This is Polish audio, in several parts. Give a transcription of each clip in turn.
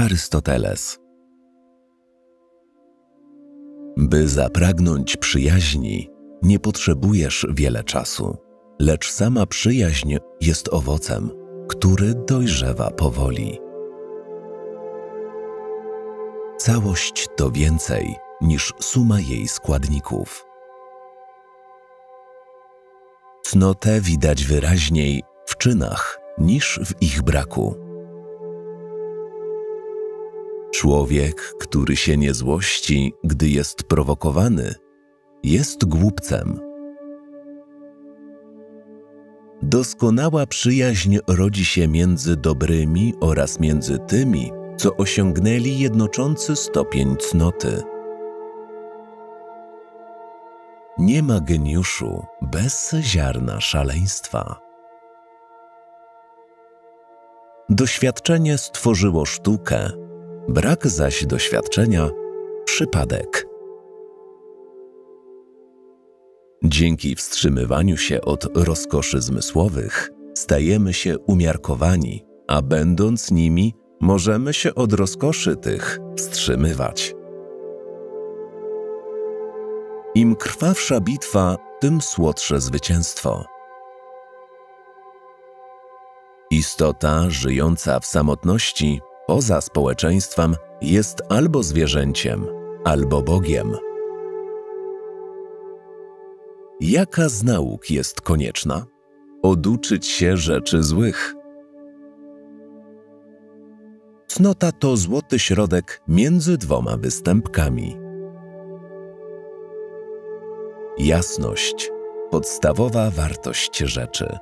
Arystoteles. By zapragnąć przyjaźni, nie potrzebujesz wiele czasu, lecz sama przyjaźń jest owocem, który dojrzewa powoli. Całość to więcej niż suma jej składników. Cnotę widać wyraźniej w czynach niż w ich braku. Człowiek, który się nie złości, gdy jest prowokowany, jest głupcem. Doskonała przyjaźń rodzi się między dobrymi oraz między tymi, co osiągnęli jednoczący stopień cnoty. Nie ma geniuszu bez ziarna szaleństwa. Doświadczenie stworzyło sztukę, brak zaś doświadczenia – przypadek. Dzięki wstrzymywaniu się od rozkoszy zmysłowych stajemy się umiarkowani, a będąc nimi możemy się od rozkoszy tych wstrzymywać. Im krwawsza bitwa, tym słodsze zwycięstwo. Istota żyjąca w samotności, poza społeczeństwem, jest albo zwierzęciem, albo Bogiem. Jaka z nauk jest konieczna? Oduczyć się rzeczy złych. Cnota to złoty środek między dwoma występkami. Jasność – podstawowa wartość rzeczy.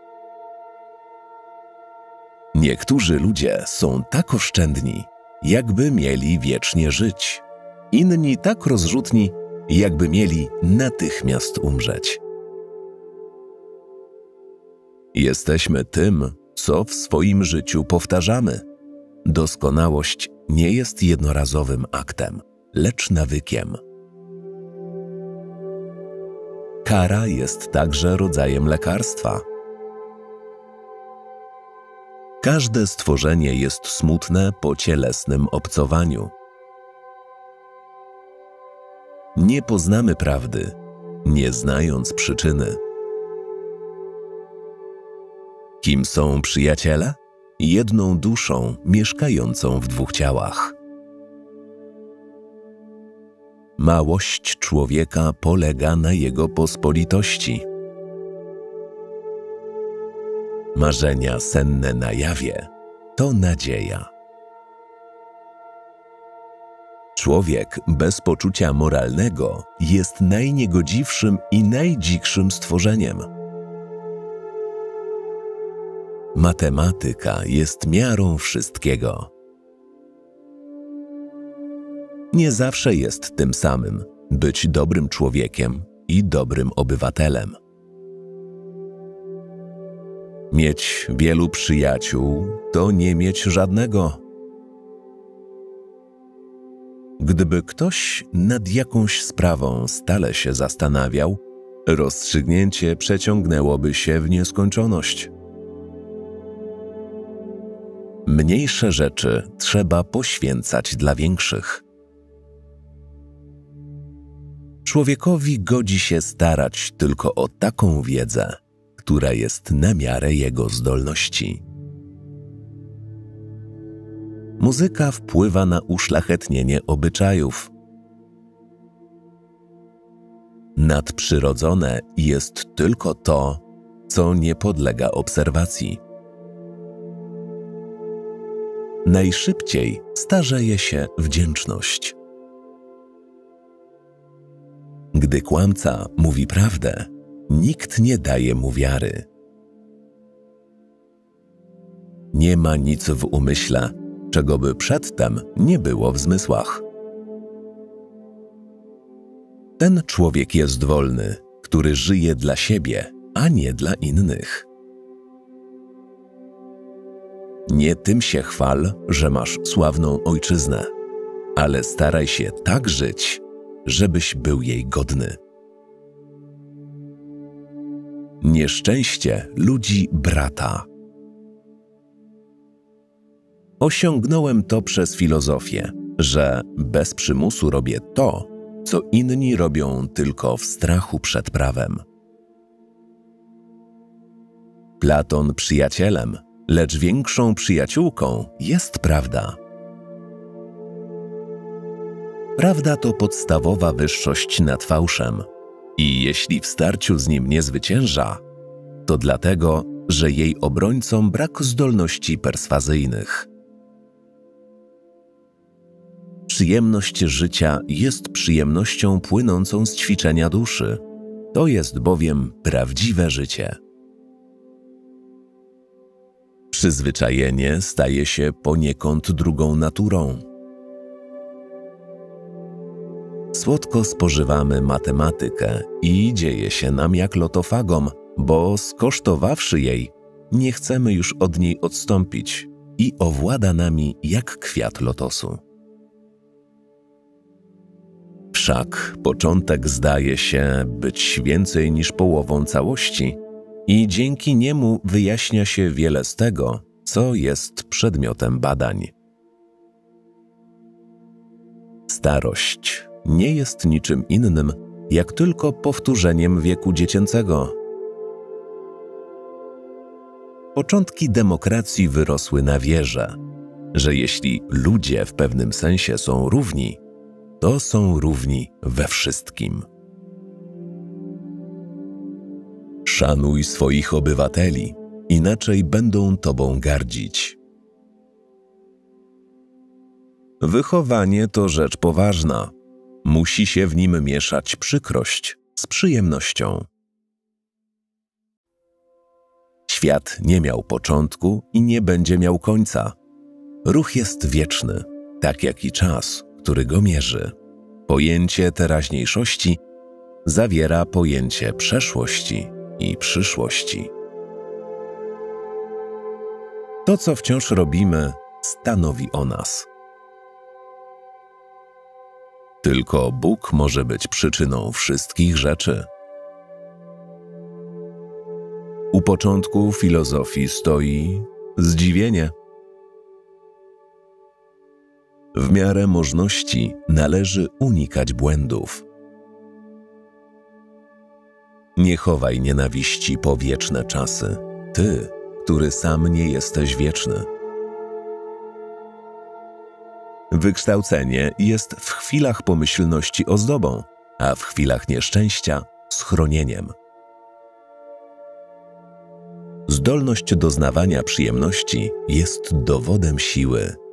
Niektórzy ludzie są tak oszczędni, jakby mieli wiecznie żyć. Inni tak rozrzutni, jakby mieli natychmiast umrzeć. Jesteśmy tym, co w swoim życiu powtarzamy. Doskonałość nie jest jednorazowym aktem, lecz nawykiem. Kara jest także rodzajem lekarstwa. Każde stworzenie jest smutne po cielesnym obcowaniu. Nie poznamy prawdy, nie znając przyczyny. Kim są przyjaciele? Jedną duszą mieszkającą w dwóch ciałach. Małość człowieka polega na jego pospolitości. Marzenia senne na jawie to nadzieja. Człowiek bez poczucia moralnego jest najniegodziwszym i najdzikszym stworzeniem. Matematyka jest miarą wszystkiego. Nie zawsze jest tym samym być dobrym człowiekiem i dobrym obywatelem. Mieć wielu przyjaciół to nie mieć żadnego. Gdyby ktoś nad jakąś sprawą stale się zastanawiał, rozstrzygnięcie przeciągnęłoby się w nieskończoność. Mniejsze rzeczy trzeba poświęcać dla większych. Człowiekowi godzi się starać tylko o taką wiedzę, która jest na miarę jego zdolności. Muzyka wpływa na uszlachetnienie obyczajów. Nadprzyrodzone jest tylko to, co nie podlega obserwacji. Najszybciej starzeje się wdzięczność. Gdy kłamca mówi prawdę, nikt nie daje mu wiary. Nie ma nic w umyśle, czego by przedtem nie było w zmysłach. Ten człowiek jest wolny, który żyje dla siebie, a nie dla innych. Nie tym się chwal, że masz sławną ojczyznę, ale staraj się tak żyć, żebyś był jej godny. Nieszczęście ludzi brata. Osiągnąłem to przez filozofię, że bez przymusu robię to, co inni robią tylko w strachu przed prawem. Platon przyjacielem, lecz większą przyjaciółką jest prawda. Prawda to podstawowa wyższość nad fałszem i jeśli w starciu z nim nie zwycięża, to dlatego, że jej obrońcom brak zdolności perswazyjnych. Przyjemność życia jest przyjemnością płynącą z ćwiczenia duszy. To jest bowiem prawdziwe życie. Przyzwyczajenie staje się poniekąd drugą naturą. Słodko spożywamy matematykę i dzieje się nam jak lotofagom, bo skosztowawszy jej, nie chcemy już od niej odstąpić i owłada nami jak kwiat lotosu. Wszak początek zdaje się być więcej niż połową całości i dzięki niemu wyjaśnia się wiele z tego, co jest przedmiotem badań. Starość nie jest niczym innym, jak tylko powtórzeniem wieku dziecięcego. Początki demokracji wyrosły na wierze, że jeśli ludzie w pewnym sensie są równi, to są równi we wszystkim. Szanuj swoich obywateli, inaczej będą tobą gardzić. Wychowanie to rzecz poważna. Musi się w nim mieszać przykrość z przyjemnością. Świat nie miał początku i nie będzie miał końca. Ruch jest wieczny, tak jak i czas, który go mierzy. Pojęcie teraźniejszości zawiera pojęcie przeszłości i przyszłości. To, co wciąż robimy, stanowi o nas. Tylko Bóg może być przyczyną wszystkich rzeczy. U początku filozofii stoi zdziwienie. W miarę możności należy unikać błędów. Nie chowaj nienawiści po wieczne czasy, ty, który sam nie jesteś wieczny. Wykształcenie jest w chwilach pomyślności ozdobą, a w chwilach nieszczęścia schronieniem. Zdolność doznawania przyjemności jest dowodem siły.